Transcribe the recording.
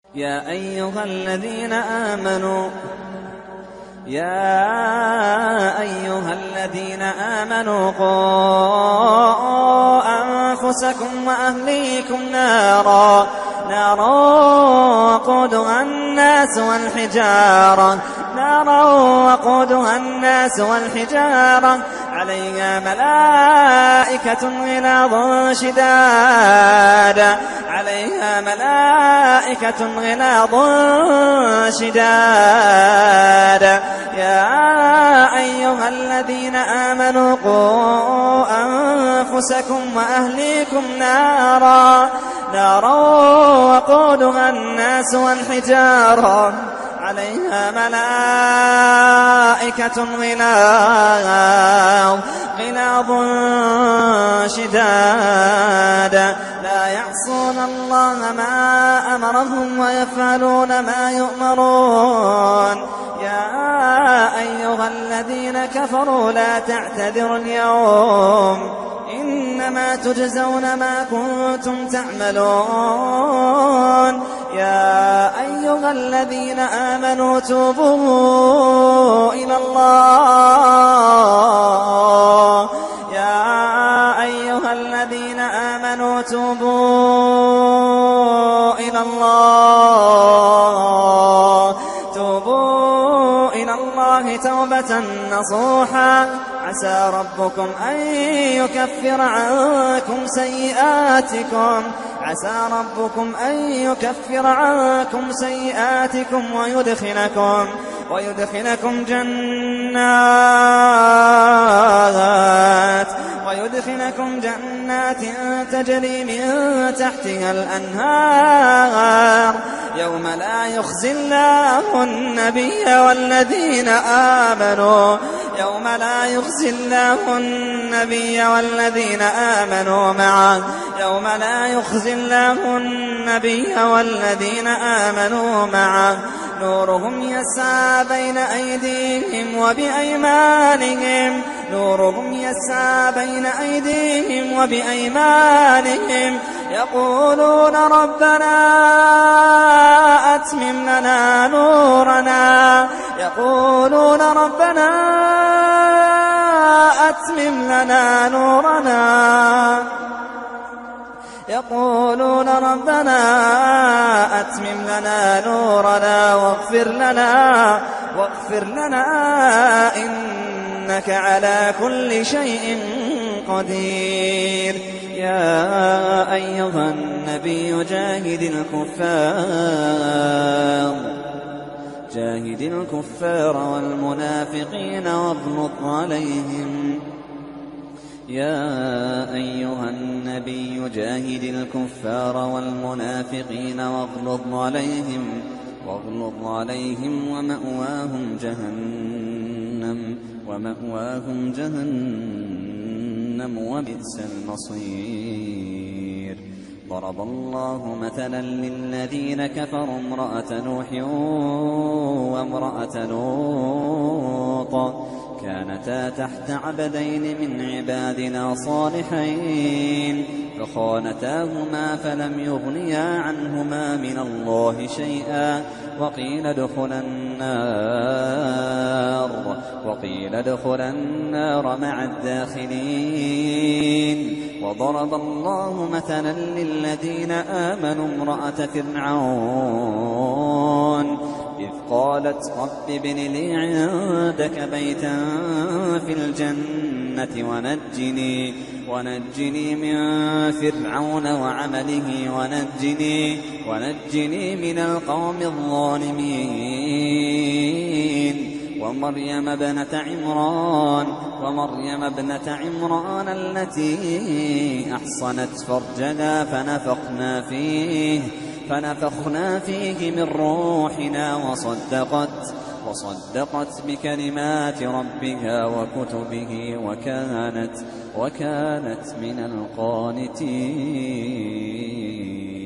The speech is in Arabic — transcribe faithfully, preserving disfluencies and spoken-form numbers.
يا أيها الذين آمنوا يا أيها الذين آمنوا قوا أنفسكم وأهليكم نارا نارا وقودها الناس والحجارة نارا وقودها الناس والحجارة عليها ملائكة غلاظ شداد عليها ملائكة غلاظ شداد يا أيها الذين آمنوا قوا أنفسكم وأهليكم نارا نارا وقودها الناس والحجارة عليها ملائكة غلاظ غلاظ شداد لا يعصون الله ما أمرهم ويفعلون ما يؤمرون يا أيها الذين كفروا لا تعتذروا اليوم إنما تجزون ما كنتم تعملون يا أيها الذين آمنوا توبوا إلى الله يا أيها الذين آمنوا توبوا إلى الله توبوا إلى الله توبة نصوحا عسى ربكم أن يكفر عنكم سيئاتكم عسى ربكم أن يكفر عنكم سيئاتكم ويدخلكم ويدخلكم جنات ويدخلكم جنات تجري من تحتها الأنهار يوم لا يخزي الله النبي والذين آمنوا يوم لا يخزي الله النبي والذين آمنوا معه يوم لا يخزي الله النبي والذين آمنوا معه نورهم يسعى بين أيديهم وبأيمانهم نورهم يسعى بين أيديهم وبأيمانهم يقولون ربنا أتمم لنا نورنا يقولون ربنا أتمم لنا نورنا يقولون ربنا أتمم لنا نورنا واغفر لنا واغفر لنا إنك على كل شيء قدير يا أيها النبي جاهد الكفار جاهد الكفار والمنافقين واغلظ عليهم يا أيها النبي جاهد الكفار والمنافقين واغلظ عليهم واغلظ عليهم ومأواهم جهنم ومأواهم جهنم وبئس المصير ضرب الله مثلا للذين كفروا امرأة نوح وامرأة لوط كانتا تحت عبدين من عبادنا صالحين فخانتاهما فلم يغنيا عنهما من الله شيئا وقيل ادخلا النار وقيل ادخلا النار مع الداخلين وضرب الله مثلا للذين آمنوا امرأة فرعون إذ قالت رب ابن لي عندك بيتا في الجنة ونجني ونجني من فرعون وعمله ونجني ونجني من القوم الظالمين ومريم ابنة عمران ومريم ابنة عمران التي أحصنت فرجها فنفخنا فيه فنفخنا فيه من روحنا وصدقت وصدقت بكلمات ربها وكتبه وكانت وكانت من القانتين.